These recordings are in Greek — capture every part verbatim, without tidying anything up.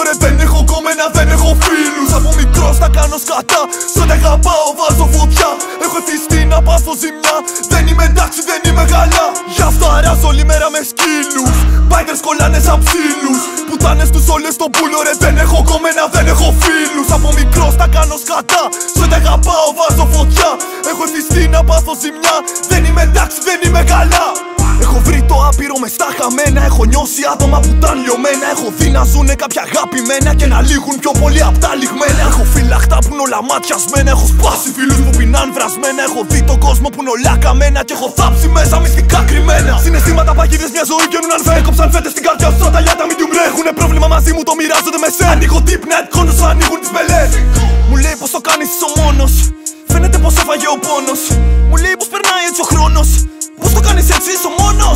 ρε, δεν έχω κομμένα, δεν έχω φίλους. Από μικρός τα κάνω σκατά, σαν τα αγαπάω βάζω φωτιά. Έχω εθιστεί να πάθω ζημιά, δεν είμαι εντάξει, δεν είμαι καλά. Γι' αυτό αράζω όλη μέρα με σκύλους. Μπάιτερς κολλάνε σαν ψήλους. Πουτάνες τους όλες στο πουλο ρε, δεν έχω κομμένα, δεν έχω φίλους. Από μικρός τα κάνω σκατά, σαν τα αγαπάω βάζω φωτιά. Έχω εθιστεί να πάθω ζημιά, δεν είμαι εντάξει, δεν είμαι καλά. Έχω βρει το άπειρο μες στα χαμένα. Έχω νιώσει άτομα που ήταν λιωμένα. Έχω δει να ζουνε κάποια αγαπημένα και να λύγουν πιο πολύ απ' τα λιγμένα. Έχω φυλαχτά που είναι όλα μάτιασμένα. Έχω σπάσει φίλους που πεινάν βρασμένα. Έχω δει τον κόσμο που είναι όλα καμένα και έχω θάψει μέσα μυστικά κρυμμένα. Συναισθήματα παγίδες μια ζωή καίνουν αν φέρει. Κόψαν φέτες στην καρδιά σου, τα λιάτα μην τιουμρέ. Έχουνε πρόβλημα μαζί μου, το μοιράζονται με σένα. Ανοίγω deep net, κόνος ανοίγουν τις μπελές. Μου λέει πως το κάνεις είσαι ο μόνος. Φαίνεται πως έφαγε ο πόνος. Μου λέει πως περνάει έτσι ο χρόνος. Πώς το κάνεις έτσι, είσαι ο μόνος.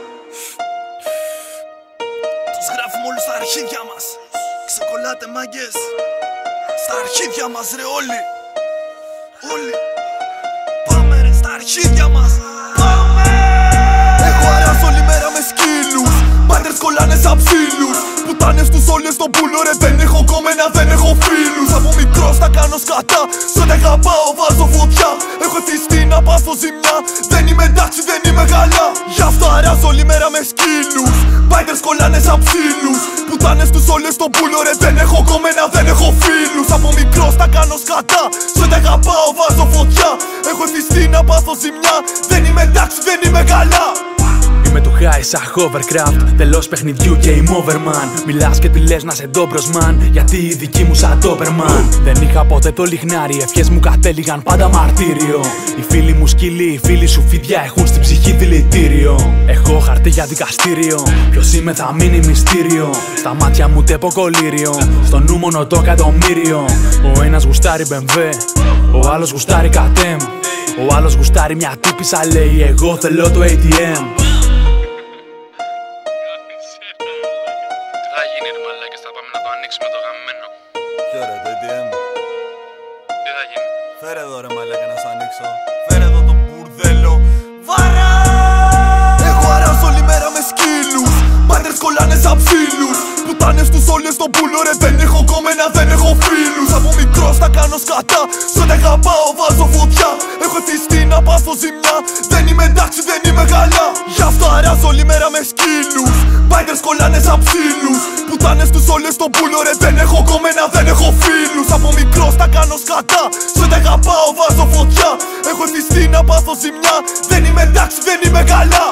Τους γράφουμε όλους στα αρχίδια μας. Ξεκολλάτε μάγκες. Στα αρχίδια μας ρε όλοι. Όλοι. Πάμε ρε στα αρχίδια μας. Πάμε. Έχω αράσει όλη μέρα με σκύλους. Μπάιτερς κολλάνε σαν ψήλους. Πουτάνες τους όλες στο πουλο ρε, δεν έχω κομμένα, δεν έχω φίλους. Από μικρός τα κάνω σκατά, σαν τα αγαπάω βάζω φωτιά. Έχω εθιστεί να πάθω ζημιά, δεν είμαι εντάξει, δεν είμαι καλά. Γι' αυτό αράζω όλη μέρα με σκύλους. Μπάιτερς κολλάνε σαν ψήλους. Πουτάνες τους όλες στο πουλο ρε, δεν έχω κομμένα, δεν έχω φίλους. Από μικρός τα κάνω σκατά, σαν τα αγαπάω βάζω φωτιά. Έχω εθιστεί να πάθω ζημιά, δεν είμαι εντάξει, δεν είμαι καλά. Είμαι του high σαν hovercraft, τελώς παιχνιδιού game over man. Μιλάς και τι λες να σε ντόμπρος man, γιατί η δική μου σαν Doberman. Δεν είχα ποτέ το λιχνάρι, ευχές μου κατέληγαν πάντα μαρτύριο. Οι φίλοι μου σκύλοι, οι φίλοι σου φίδια έχουν στην ψυχή δηλητήριο. Έχω χαρτί για δικαστήριο, ποιος είμαι θα μείνει μυστήριο. Στα μάτια μου τέπω κολλήριο, στο νου μόνο το εκατομμύριο. Ο ένας γουστάρει μπι εμ ντάμπλιου, ο άλλος γουστάρει κατέμ. Ο άλλος γουστάρει μια τύπισσα, λέει εγώ θέλω το έι τι εμ. Το γαμμένο. Ποιο ρε, το έι τι εμ? Τι θα γίνει? Φέρε εδώ ρε μαλάκα να σ' ανοίξω. Φέρε εδώ το μπουρδέλο. Βαρά! Έχω αράσει όλη μέρα με σκύλους. Μπάιτερς κολλάνε σαν ψήλους. Πουτάνες τους όλες στο πουλο ρε, δεν έχω κομμένα, δεν έχω φίλους. Από μικρός τα κάνω σκατά, σαν τα αγαπάω βάζω φωτιά. Έχω εθιστεί να πάθω ζημιά, δεν είμαι εντάξει, δεν είμαι καλά. Γι' αυτό αράζω όλη μέρα με σκύλους. Μπάιτερς κολλάνε σαν ψήλους. Πουτάνες τους όλες στο πουλο ρε, δεν έχω κομμένα, δεν έχω φίλους. Από μικρός τα κάνω σκατά, σαν τα αγαπάω βάζω φωτιά. Έχω εθιστεί να πάθω ζημιά, δεν είμαι εντάξει, δεν είμαι καλά.